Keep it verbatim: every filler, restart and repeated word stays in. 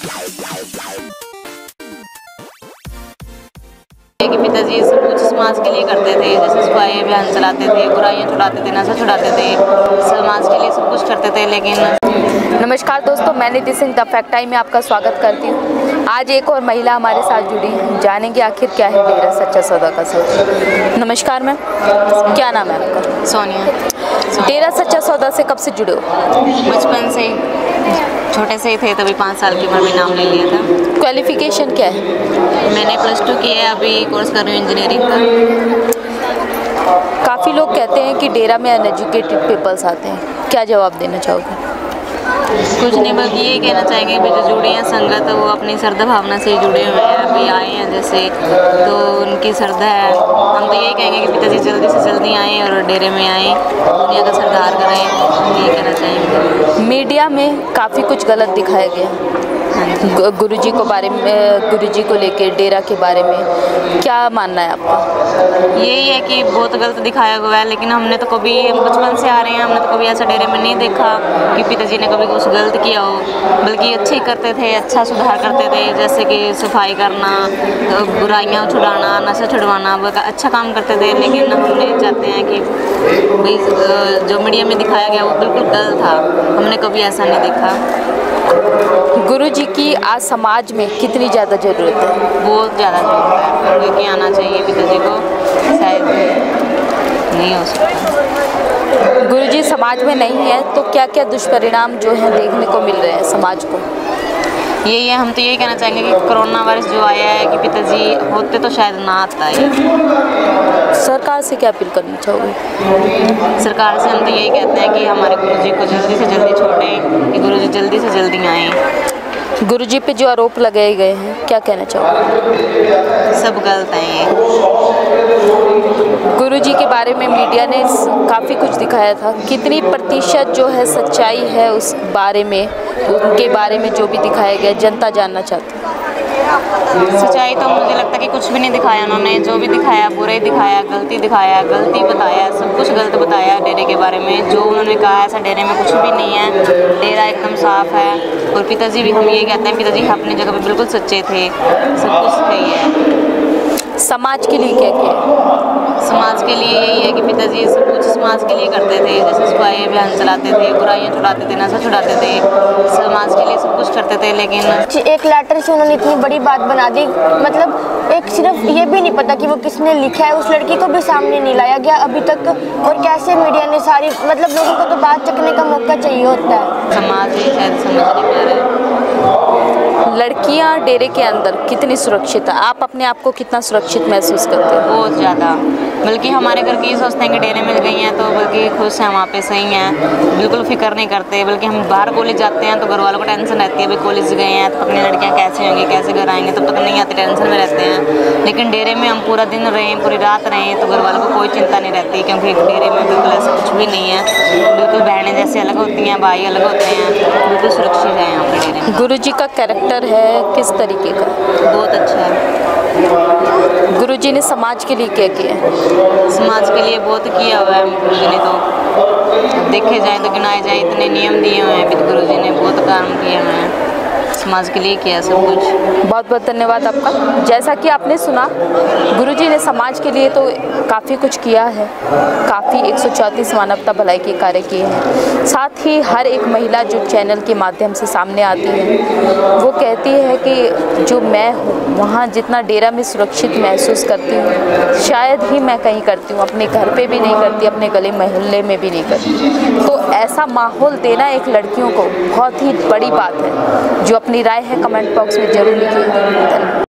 कि पिताजी सब कुछ समाज के लिए करते थे, जैसे सफाई अभियान चलाते थे, बुराइयां छुड़ाते थे, नशा छुड़ाते थे, समाज के लिए सब कुछ करते थे। लेकिन नमस्कार दोस्तों, मैं Nidhi Singh the fact time में आपका स्वागत करती हूँ। आज एक और महिला हमारे साथ जुड़ी है, जानेंगे आखिर क्या है डेरा सच्चा सौदा का सच। नमस्कार मैम, क्या नाम है आपका? सोनिया। डेरा सच्चा सौदा से कब से जुड़े हो? बचपन से, छोटे से ही थे तभी पाँच साल की उम्र में नाम ले लिया था। क्वालिफिकेशन क्या है? मैंने प्लस टू किया है, अभी कोर्स कर रही हूँ इंजीनियरिंग का। काफ़ी लोग कहते हैं कि डेरा में अनएजुकेटेड पीपल्स आते हैं, क्या जवाब देना चाहोगे? कुछ नहीं, बल्कि ये कहना चाहेंगे कि जो जुड़े हैं संगत, वो अपनी श्रद्धा भावना से जुड़े हुए हैं। अभी आए हैं जैसे, तो उनकी श्रद्धा है। हम तो यही कहेंगे कि पिताजी जल्दी से जल्दी आएँ और डेरे में आएँ, दुनिया का सरदार करें, ये कहना चाहेंगे। मीडिया में काफ़ी कुछ गलत दिखाया गया गुरुजी को बारे में, गुरुजी को लेकर, डेरा के बारे में क्या मानना है आपका? यही है कि बहुत गलत दिखाया हुआ है, लेकिन हमने तो कभी, हम बचपन से आ रहे हैं, हमने तो कभी ऐसा डेरे में नहीं देखा कि पिताजी ने कभी कुछ गलत किया हो। बल्कि अच्छे करते थे, अच्छा सुधार करते थे, जैसे कि सफाई करना, बुराइयाँ छुड़ाना, नशा छुड़वाना, अच्छा काम करते थे। लेकिन हम नहीं चाहते हैं कि भाई जो मीडिया में दिखाया गया वो बिल्कुल गलत था, हमने कभी ऐसा नहीं देखा। गुरुजी की आज समाज में कितनी ज़्यादा ज़रूरत है? बहुत ज़्यादा ज़रूरत है, लेके आना चाहिए पिताजी को, शायद नहीं हो सकता। गुरुजी समाज में नहीं है तो क्या क्या दुष्परिणाम जो है देखने को मिल रहे हैं समाज को? यही है, हम तो यही कहना चाहेंगे कि कोरोना वायरस जो आया है, कि पिताजी होते तो शायद ना आता है। सरकार से क्या अपील करनी चाहोगे? सरकार से हम तो यही कहते हैं कि हमारे गुरुजी को जल्दी से जल्दी छोड़ें, कि गुरुजी जल्दी से जल्दी आएँ। गुरुजी पे जो आरोप लगाए गए हैं, क्या कहना चाहोगे? सब गलत हैं ये। गुरुजी के बारे में मीडिया ने काफ़ी कुछ दिखाया था, कितनी प्रतिशत जो है सच्चाई है उस बारे में, उनके बारे में जो भी दिखाया गया, जनता जानना चाहती है। सच्चाई तो मुझे लगता है कि कुछ भी नहीं दिखाया उन्होंने, जो भी दिखाया बुरा ही दिखाया, गलती दिखाया, गलती बताया, सब कुछ गलत बताया डेरे के बारे में। जो उन्होंने कहा ऐसा डेरे में कुछ भी नहीं है, डेरा एकदम साफ है। और पिताजी भी, हम ये कहते हैं पिताजी अपनी जगह पे बिल्कुल सच्चे थे, सब कुछ सही है। समाज के लिए क्या किया? समाज के लिए यही है कि पिताजी सब कुछ समाज के लिए करते थे, जैसे सफाई अभियान चलाते थे, बुराइयां छुड़ाते थे, नशा छुड़ाते थे, समाज के लिए सब कुछ करते थे। लेकिन एक लेटर से उन्होंने इतनी बड़ी बात बना दी, मतलब एक सिर्फ ये भी नहीं पता कि वो किसने लिखा है, उस लड़की को भी सामने नहीं लाया गया अभी तक। और कैसे मीडिया ने सारी, मतलब लोगों को तो बात चखने का मौका चाहिए होता है। समाज ही शायद समझ नहीं पा रहे। लड़कियां डेरे के अंदर कितनी सुरक्षित है? आप अपने आप को कितना सुरक्षित महसूस करते हैं? बहुत ज़्यादा, बल्कि हमारे घर के ये सोचते हैं कि डेरे में गई हैं तो बल्कि खुश हैं, वहाँ पे सही हैं, बिल्कुल फिक्र नहीं करते। बल्कि हम बाहर कॉलेज जाते हैं तो घर वालों को टेंशन रहती है, भाई कॉलेज गए हैं तो अपनी लड़कियाँ कैसे होंगी, कैसे घर आएंगे, तब तक नहीं आते, टेंशन में रहते हैं। लेकिन डेरे में हम पूरा दिन रहें, पूरी रात रहें, तो घर वालों को कोई चिंता नहीं रहती, क्योंकि डेरे में बिल्कुल ऐसा कुछ भी नहीं है। बिल्कुल बहनें जैसे अलग होती हैं, भाई अलग होते हैं, बिल्कुल सुरक्षित है यहाँ पर डेरे में। गुरुजी का कैरेक्टर है किस तरीके का? बहुत अच्छा है। गुरुजी ने समाज के लिए क्या किया? समाज के लिए बहुत किया हुआ है गुरुजी ने, तो देखे जाए तो गिनाए जाए इतने नियम दिए हुए हैं, गुरुजी ने बहुत काम किए हुए हैं, समाज के लिए किया सब कुछ। बहुत बहुत धन्यवाद आपका। जैसा कि आपने सुना, गुरुजी ने समाज के लिए तो काफ़ी कुछ किया है, काफ़ी एक सौ चौंतीस मानवता भलाई के कार्य किए हैं। साथ ही हर एक महिला जो चैनल के माध्यम से सामने आती है, वो कहती है कि जो मैं हूँ वहाँ जितना डेरा में सुरक्षित महसूस करती हूँ, शायद ही मैं कहीं करती हूँ, अपने घर पे भी नहीं करती, अपने गले मोहल्ले में भी नहीं करती। तो ऐसा माहौल देना एक लड़कियों को बहुत ही बड़ी बात है। जो अपनी राय है कमेंट बॉक्स में जरूर लिखिए। धन्यवाद।